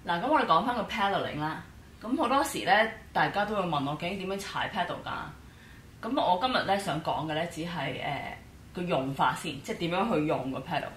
嗱，咁我哋講翻個 pedaling 啦。咁好多時咧，大家都會問我究竟點樣踩 pedal 㗎？咁我今日咧想講嘅咧，只係個用法先，即係點樣去用個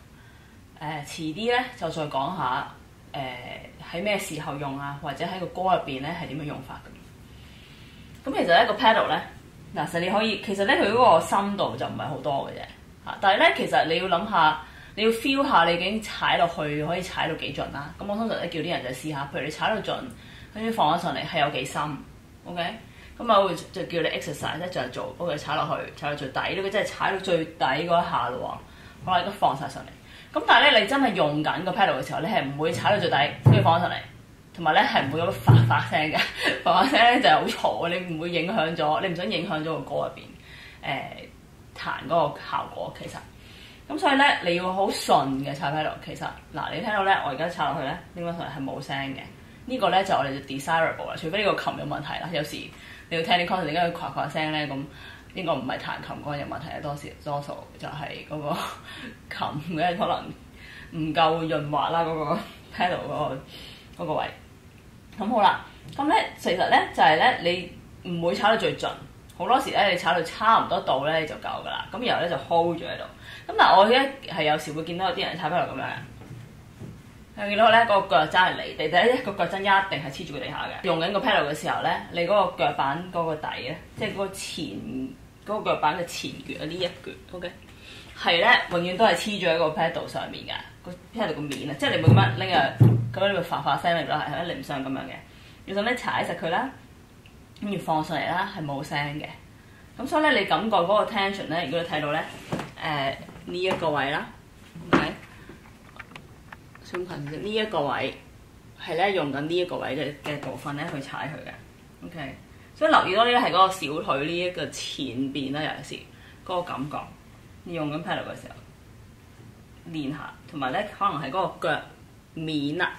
pedal。遲啲咧就再講下喺咩時候用啊，或者喺個歌入邊咧係點樣用法咁。咁其實咧個 pedal 咧，嗱，實你可以其實咧佢嗰個深度就唔係好多嘅啫嚇，但係咧其實你要諗下。你要 feel 下你已經踩落去可以踩到幾盡啦。咁我通常咧叫啲人就試下，譬如你踩到盡，跟住放咗上嚟係有幾深 ，OK？ 咁我會就叫你 exercise 咧就係做 OK 踩落去，踩到最底，呢個真係踩到最底嗰一下咯喎。好啦，而家放晒上嚟。咁但係咧你真係用緊個 pedal 嘅時候，你係唔會踩到最底，跟住放咗上嚟，同埋咧係唔會有發聲嘅，發聲咧就係好嘈，你唔會影響咗，你唔想影響咗個歌入邊彈嗰個效果其實。咁所以咧，你要好順嘅踩 pedal。其實嗱，你聽到咧，我而家踩落去咧，基本上係冇聲嘅。呢個咧就我哋就 desirable 啦，除非呢個琴有問題啦。有時你要聽啲 concert，點解佢呱呱聲咧？咁應該唔係彈琴嗰個有問題啊，多數就係嗰個琴嘅可能唔夠潤滑啦，嗰個 pedal 嗰個位。咁好啦，咁咧其實咧就係咧，你唔會踩到最盡。好多時咧，你踩到差唔多度咧就夠噶啦。咁然後咧就 hold 住喺度。咁但係我咧係有時會見到有啲人踩 pedal 咁樣嘅，見到咧個腳踭係離地，第一個腳踭一定係黐住個地下嘅。用緊個 pedal 嘅時候咧，你嗰個腳板嗰個底咧，即係嗰個前嗰個腳板嘅前橛啊，呢一橛 OK 係咧，永遠都係黐住喺個 pedal 上面嘅，個 pedal 個面啊，即係你冇咁樣拎啊，咁樣你會發聲嚟咯，係一唔上咁樣嘅。要想咧踩實佢啦，跟住放上嚟啦，係冇聲嘅。咁所以咧，你感覺嗰個 tension 咧，如果你睇到咧，呢一個位啦 ，OK， 想近啲，呢一個位係咧用緊呢一個位嘅部分咧去踩佢嘅 ，OK， 所以留意多啲咧係嗰個小腿呢一個前邊啦，尤其是嗰個感覺，你用緊 pedal 嘅時候練下，同埋咧可能係嗰個腳面啦，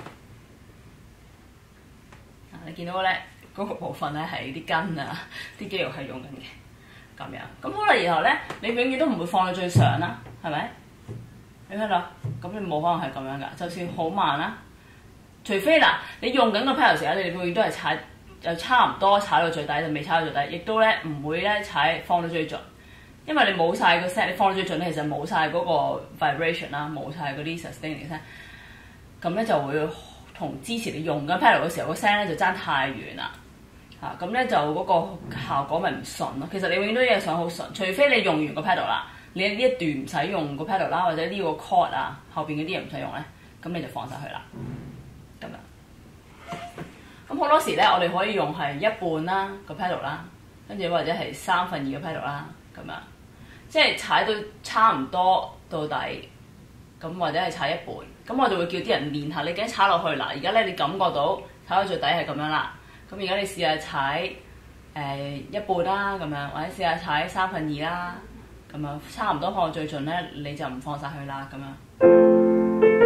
你見到咧嗰個部分咧係啲筋啊，啲肌肉係用緊嘅。咁樣，咁好啦，然後咧，你永遠都唔會放到最上啦，係咪？你聽到？咁你冇可能係咁樣噶，就算好慢啦，除非嗱，你用緊個 pedal 時候，你永遠都係踩，就差唔多踩到最底，就未踩到最底，亦都咧唔會咧放到最盡，因為你冇晒個聲，你放到最盡咧，其實冇晒嗰個 vibration 啦，冇晒嗰啲 sustaining 聲，咁咧就會同之前你用緊 pedal 嘅時候個聲咧就爭太遠啦。咁咧就嗰個效果咪唔順咯。其實你永遠都嘢想好順，除非你用完個 pedal 啦，你呢一段唔使用個 pedal 啦，或者呢個 chord 啊後邊嗰啲嘢唔使用咧，咁你就放晒去啦。咁樣。咁好多時咧，我哋可以用係一半啦個 pedal 啦，跟住或者係2/3嘅 pedal 啦，咁樣，即係踩到差唔多到底，咁或者係踩一半，咁我就會叫啲人練下，你驚踩落去嗱，而家咧你感覺到踩到最底係咁樣啦。咁而家你試下踩一半啦，咁樣或者試下踩2/3啦，咁樣差唔多放到最盡咧，你就唔放晒去啦，咁樣。